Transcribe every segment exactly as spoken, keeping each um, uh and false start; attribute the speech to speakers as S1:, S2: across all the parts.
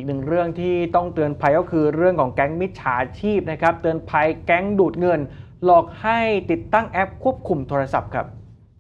S1: อีกหนึ่งเรื่องที่ต้องเตือนภัยก็คือเรื่องของแก๊งมิจฉาชีพนะครับเตือนภัยแก๊งดูดเงินหลอกให้ติดตั้งแอปควบคุมโทรศัพท์ครับ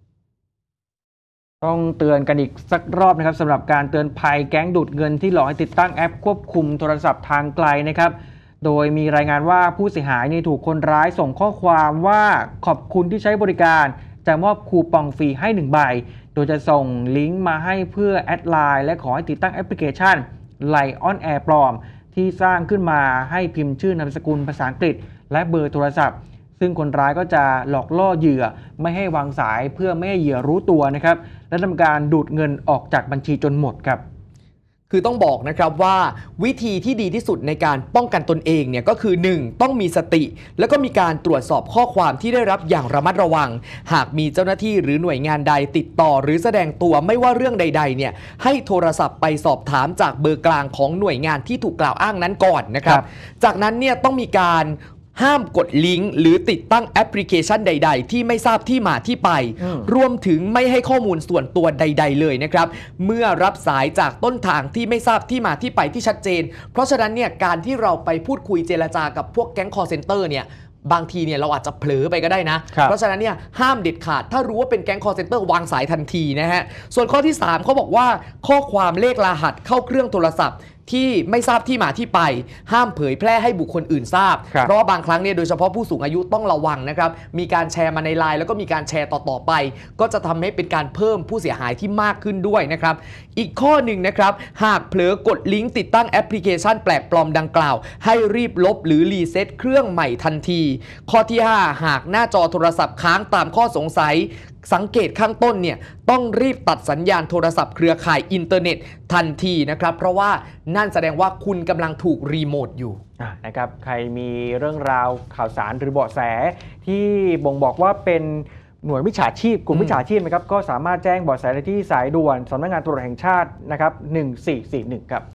S1: ต้องเตือนกันอีกสักรอบนะครับสำหรับการเตือนภัยแก๊งดูดเงินที่หลอกให้ติดตั้งแอปควบคุมโทรศัพท์ทางไกลนะครับโดยมีรายงานว่าผู้เสียหายนี่ถูกคนร้ายส่งข้อความว่าขอบคุณที่ใช้บริการจะมอบคูปองฟรีให้หนึ่งใบโดยจะส่งลิงก์มาให้เพื่อแอดไลน์และขอให้ติดตั้งแอปพลิเคชัน Lion Air ปลอมที่สร้างขึ้นมาให้พิมพ์ชื่อนามสกุลภาษาอังกฤษและเบอร์โทรศัพท์ซึ่งคนร้ายก็จะหลอกล่อเหยื่อไม่ให้วางสายเพื่อไม่ให้เหยื่อรู้ตัวนะครับและทำการดูดเงินออกจากบัญชีจนหมดครับ
S2: คือต้องบอกนะครับว่าวิธีที่ดีที่สุดในการป้องกันตนเองเนี่ยก็คือ หนึ่ง ต้องมีสติแล้วก็มีการตรวจสอบข้อความที่ได้รับอย่างระมัดระวังหากมีเจ้าหน้าที่หรือหน่วยงานใดติดต่อหรือแสดงตัวไม่ว่าเรื่องใดๆเนี่ยให้โทรศัพท์ไปสอบถามจากเบอร์กลางของหน่วยงานที่ถูกกล่าวอ้างนั้นก่อนนะครับจากนั้นเนี่ยต้องมีการห้ามกดลิงก์หรือติดตั้งแอปพลิเคชันใดๆที่ไม่ทราบที่มาที่ไปรวมถึงไม่ให้ข้อมูลส่วนตัวใดๆเลยนะครับเมื่อรับสายจากต้นทางที่ไม่ทราบที่มาที่ไปที่ชัดเจนเพราะฉะนั้นเนี่ยการที่เราไปพูดคุยเจรจากับพวกแก๊ง call center เนี่ยบางทีเนี่ยเราอาจจะเผลอไปก็ได้นะเพราะฉะนั้นเนี่ยห้ามเด็ดขาดถ้ารู้ว่าเป็นแก๊ง call center วางสายทันทีนะฮะส่วนข้อที่สามเขาบอกว่าข้อความเลขรหัสเข้าเครื่องโทรศัพท์ที่ไม่ทราบที่มาที่ไปห้ามเผยแพร่ให้บุคคลอื่นทราบเพราะว่าบางครั้งเนี่ยโดยเฉพาะผู้สูงอายุต้องระวังนะครับมีการแชร์มาในไลน์แล้วก็มีการแชร์ต่อๆไปก็จะทำให้เป็นการเพิ่มผู้เสียหายที่มากขึ้นด้วยนะครับอีกข้อหนึ่งนะครับหากเผลอกดลิงก์ติดตั้งแอปพลิเคชันแปลกปลอมดังกล่าวให้รีบลบหรือรีเซ็ตเครื่องใหม่ทันทีข้อที่ห้าหากหน้าจอโทรศัพท์ค้างตามข้อสงสัยสังเกตข้างต้นเนี่ยต้องรีบตัดสัญญาณโทรศัพท์เครือข่ายอินเทอร์เน็ตทันทีนะครับเพราะว่านั่นแสดงว่าคุณกำลังถูกรีโมทอยู่
S1: นะครับใครมีเรื่องราวข่าวสารหรือเบาะแสที่บ่งบอกว่าเป็นหน่วยมิจฉาชีพกลุ่มมิจฉาชีพนะครับก็สามารถแจ้งเบาะแสได้ที่สายด่วนสำนักงานตำรวจแห่งชาตินะครับหนึ่งสี่สี่หนึ่งครับ